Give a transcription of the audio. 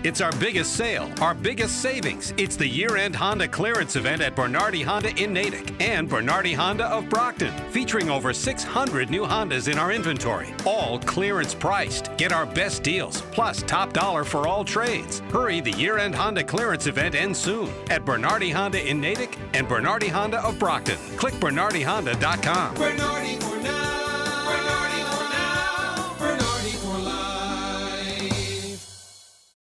It's our biggest sale, our biggest savings. It's the year-end Honda clearance event at Bernardi Honda in Natick and Bernardi Honda of Brockton, featuring over 600 new Hondas in our inventory, all clearance priced. Get our best deals, plus top dollar for all trades. Hurry, the year-end Honda clearance event ends soon at Bernardi Honda in Natick and Bernardi Honda of Brockton. Click BernardiHonda.com.